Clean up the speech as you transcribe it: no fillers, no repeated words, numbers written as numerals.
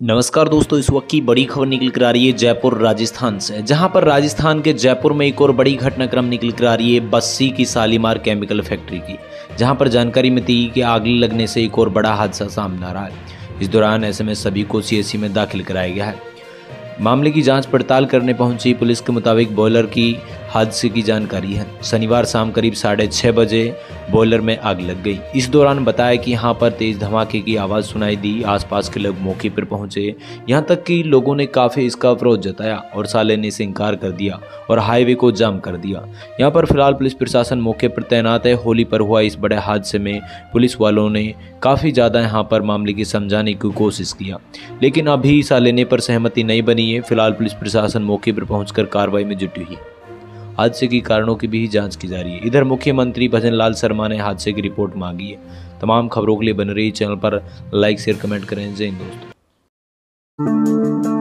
नमस्कार दोस्तों, इस वक्त की बड़ी खबर निकल कर आ रही है जयपुर राजस्थान से, जहां पर राजस्थान के जयपुर में एक और बड़ी घटनाक्रम निकल कर आ रही है बस्सी की शालीमार केमिकल फैक्ट्री की, जहां पर जानकारी मिली कि आग लगने से एक और बड़ा हादसा सामने आ रहा है। इस दौरान ऐसे में सभी को सीएचसी में दाखिल कराया गया है। मामले की जांच पड़ताल करने पहुंची पुलिस के मुताबिक बॉयलर की हादसे की जानकारी है। शनिवार शाम करीब 6:30 बजे बॉयलर में आग लग गई। इस दौरान बताया कि यहाँ पर तेज धमाके की आवाज़ सुनाई दी। आसपास के लोग मौके पर पहुंचे, यहाँ तक कि लोगों ने काफ़ी इसका विरोध जताया और साले ने इसे इनकार कर दिया और हाईवे को जाम कर दिया। यहाँ पर फिलहाल पुलिस प्रशासन मौके पर तैनात है। होली पर हुआ इस बड़े हादसे में पुलिस वालों ने काफ़ी ज़्यादा यहाँ पर मामले की समझाने की कोशिश किया, लेकिन अभी सालेने पर सहमति नहीं बनी है। फिलहाल पुलिस प्रशासन मौके पर पहुंचकर कार्रवाई में जुटी हुई है। हादसे की कारणों की भी जांच की जा रही है। इधर मुख्यमंत्री भजन लाल शर्मा ने हादसे की रिपोर्ट मांगी है। तमाम खबरों के लिए बने रहिए चैनल पर, लाइक शेयर कमेंट करें। जय हिंद दोस्तों।